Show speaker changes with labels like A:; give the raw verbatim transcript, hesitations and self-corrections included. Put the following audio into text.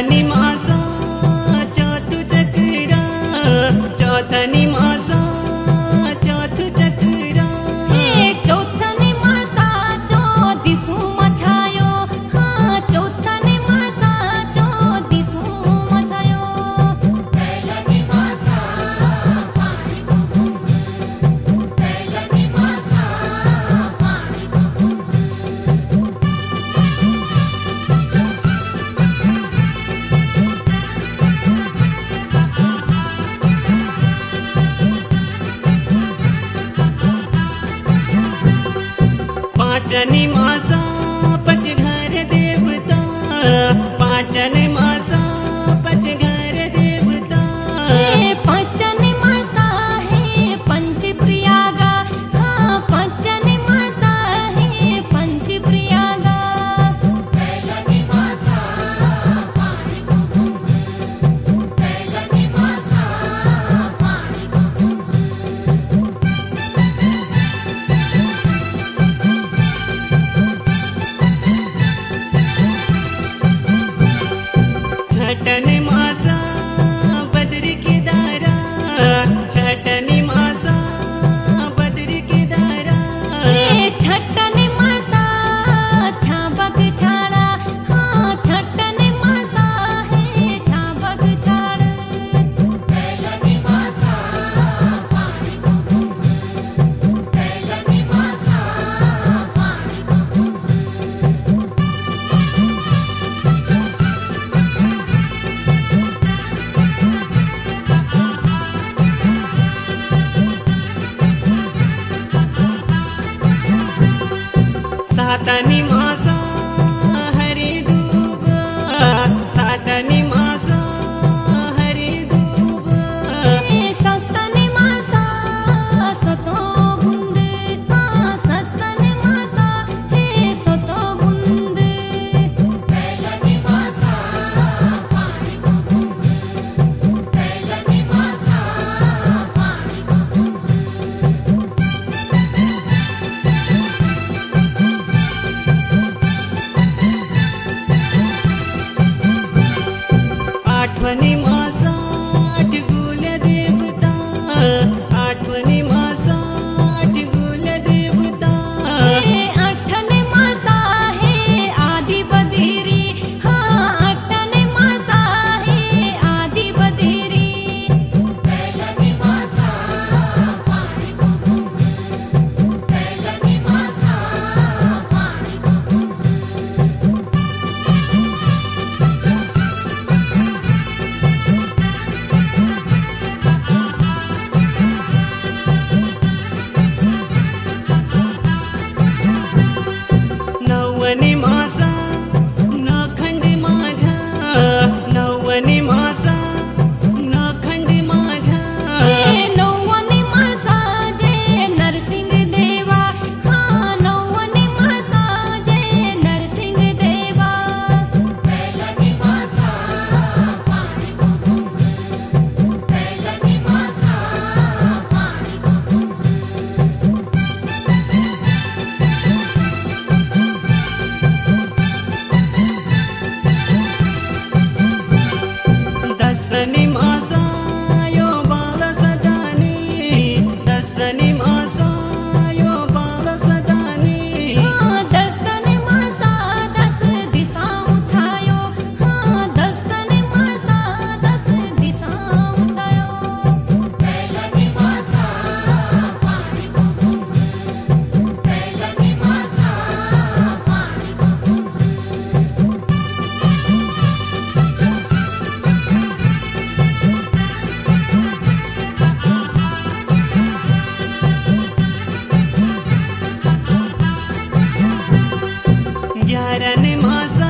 A: चौथनी मासा चौथ चक्रा चौथनी मासा चौथ चक्रा
B: हे चौथनी मासा चौदिसु मछायो हाँ चौथनी मासा चौदिसु मछायो
C: कैलनी मासा पाणी बुबुंग कैलनी मासा पाणी बुबुंग
A: पांचनी मासा पच घर देवता पांचनी मासा पच घर देवता
B: हे पंचनी मासा हे पंच प्रियागा हाँ पंचनी मासा हे पंच प्रियागा
C: कैलनी मासा पाणी बुबुंग कैलनी मासा पाणी बुबुंग
A: छठनी मासा बद्री की दारा छठनी मासा बद्री की दारा
B: हे छठनी मासा छाबक छाड़ा हाँ छठनी मासा हे छाबक छाड़
C: कैलनी मासा पाणी बुबुंग कैलनी मासा पाणी बुबुंग
A: सातनी मासा हरी दूब सातनी मासा हरी दूब
B: हे सतनी मासा सतो बुंद हाँ सतनी मासा हे सतो बुंद
C: कैलनी मासा पाणी बुबुंग कैलनी मासा पाणी बुबुंग
A: आठवनी मासा आठ गुल देवता आठवनी मासा आठ गुल देवता
B: हे अठने मासा हे आदि बदेरी हाँ अठने मासा हे आदि बदेरी
C: कैलनी मासा पाणी बुबुंग कैलनी मासा पाणी बुबुंग
A: नवनी मासा नखंड माझा नवनी मासा नखंड माझा
B: हे नौवनी मासा जे नरसिंह देवा हाँ नौवनी मासा जे नरसिंह देवा
C: कैलनी मासा पाणी बुबुंग कैलनी मासा पाणी बुबुंग
A: दसनी मासा यो बाल सदानी दसनी मासा यो बाल सदानी
B: हाँ दसने मासा दस दिशाओं छायो हाँ दसने मासा दस दिशाओं छायो
C: कैलनी मासा पाणी बुबुंग कैलनी मासा पाणी बुबुंग ग्यारह मासा